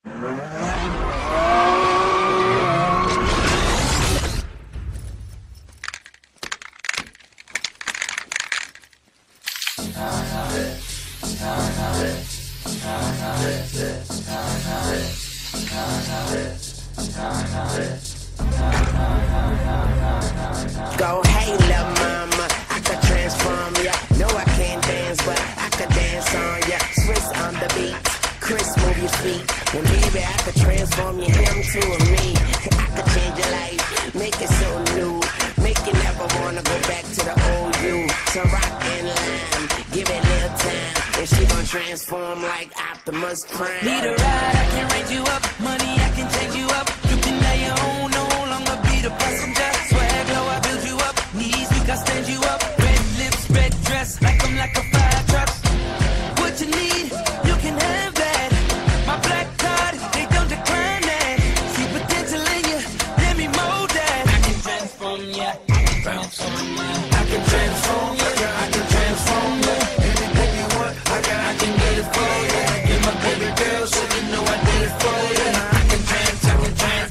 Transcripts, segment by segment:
Go, hey, lil' mama, I could transform ya. No, I can't dance, but I could dance on ya. Swiss on the beat, Chris, move your feet. And baby, I could transform you, him to a me. I could change your life, make it so new. Make you never wanna go back to the old you. So rock and lime, give it a little time. And she gon' transform like Optimus Prime. Need a ride, I can raise you up. Money, I can change you up. You can lay your own, no longer be the passenger. Swag low, I build you up. Knees weak, I stand you up. Red lips, red dress, like I'm like a fire truck. What you need, you can have that. My black card, they don't decline that. See potential in you, let me mold that. I can transform ya, I can transform ya. I can transform ya, I can transform ya. Anything you want, I can get it for ya. You're my baby girl, so you know I did it for ya. I can transform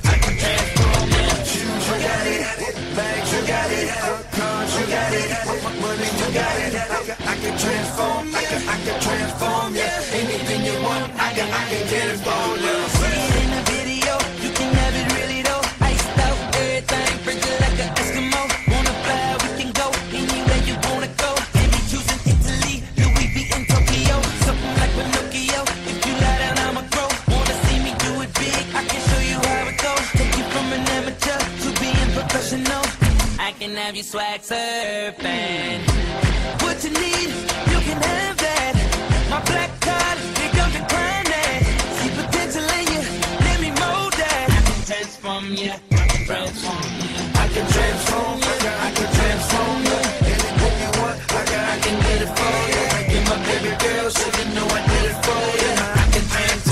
ya. Shoes, you got it. Bags, you got it. Cars, you got it. Money, you got it. I can transform, I can transform ya. Anything you want, I can get it for ya. See it in the video, you can have it really though. Iced out, everything, frigid like an Eskimo. Wanna fly, we can go anywhere you wanna go. Maybe choosing Italy, Louis V in Tokyo. Something like Pinocchio, if you lie down, I'ma grow. Wanna see me do it big, I can show you how it goes. Take you from an amateur to being professional. I can have you swag surfing. What you need, you can have that. My black card, they don't decline that. See potential in you, let me mold that. I can transform ya, I can transform ya. I can transform, I can transform ya. Anything you want, I can get it for ya. You're my baby girl, so you know I did it for ya. I can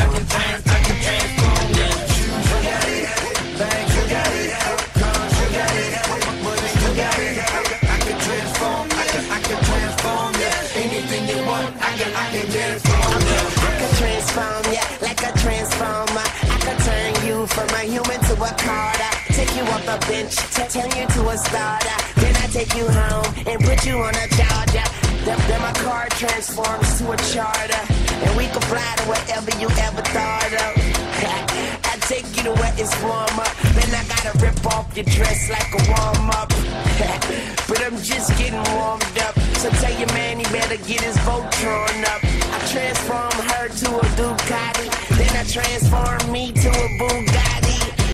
transform ya. Shoes, you got it. Bags, you got it. Cars, you got it. Money, you got it. I can transform, I can transform ya. Anything you want, I can get it for ya. I could transform ya like a transformer. I could turn you from a human to a Carter. Take you off the bench, turn you to a starter. Then I take you home and put you on a charger. Then my car transforms to a charter. And we can fly to wherever you ever thought of. I take you to where it's warmer. Then I gotta rip off your dress like a warm-up. But I'm just getting warmed up. So tell your man he better get his Voltron up. I transform her to a Ducati. Then I transform me to a Bugatti.